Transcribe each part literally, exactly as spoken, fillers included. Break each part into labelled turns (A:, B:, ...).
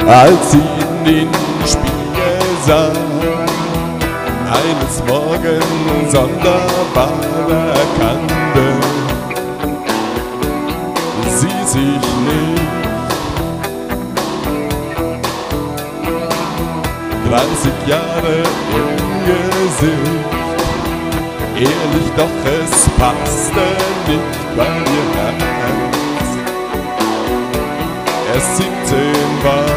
A: als sie in den Spiegel sah, eines Morgens sonderbar erkannte sie sich nicht. dreißig Jahre im Gesicht, ehrlich, doch es passte nicht bei ihr Herz. Erst siebzehn war,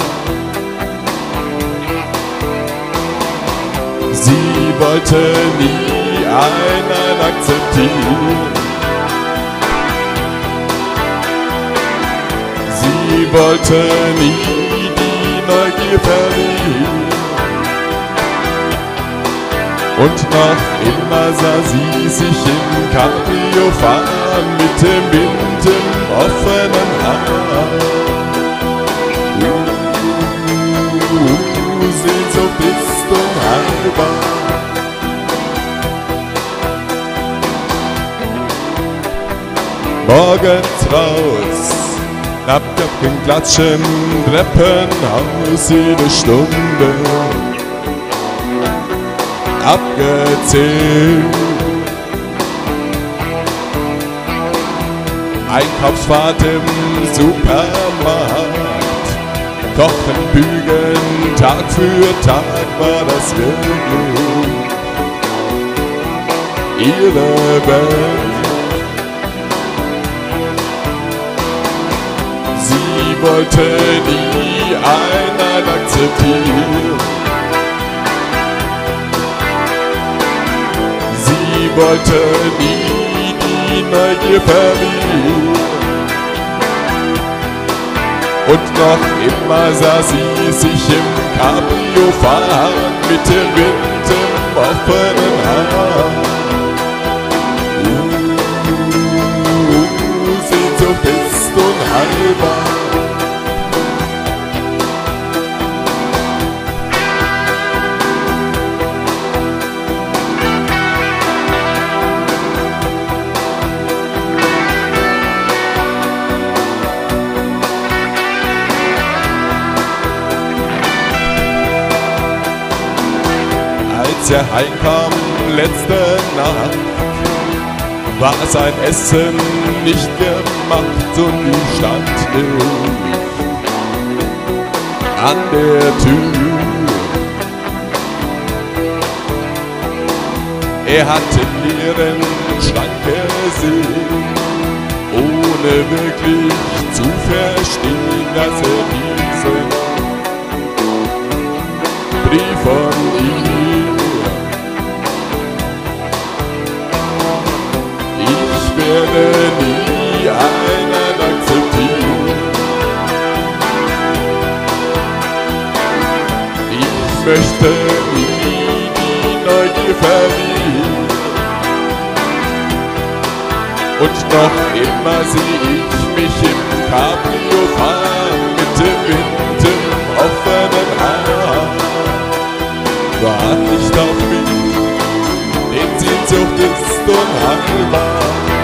A: sie wollte nie einen akzeptieren. Sie wollte nie die Neugier verlieren. Und noch immer sah sie sich im Cabrio fahren mit dem Wind im offenen Haar. Uh, Sehnsucht ist unheilbar. Morgens raus, knapp auf den Klatsch im Treppenhaus, jede Stunde abgezählt. Einkaufsfahrt im Supermarkt, kochen, bügeln, Tag für Tag war das wirklich ihre Welt. Sie wollte nie einen akzeptieren. Sie wollte nie die Neugier verlieren. Und noch immer sah sie sich im Cabrio fahren mit dem Wind im offenen Haar. Uh, Sehnsucht ist unheilbar. Als er heimkam letzte Nacht, war sein Essen nicht gemacht und die stand nicht an der Tür. Er hat den leeren Schrank gesehen, ohne wirklich zu verstehen, dass er diesen Brief von ihm. Ich werde nie einen akzeptieren. Ich möchte nie die Neugier verlieren. Und noch immer sehe ich mich im Cabrio fahren mit dem Wind im offenen Haar. Wart nicht auf mich, denn Sehnsucht ist unheilbar.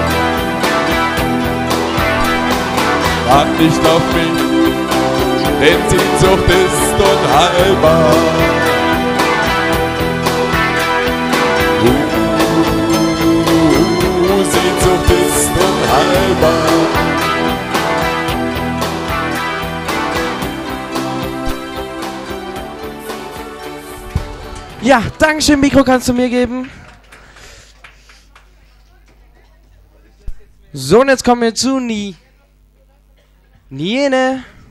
A: Wart nicht auf mich, denn Sehnsucht ist unheilbar. Uh, Sehnsucht ist unheilbar.
B: Ja, Dankeschön, Mikro kannst du mir geben. So, und jetzt kommen wir zu Nie. Niene.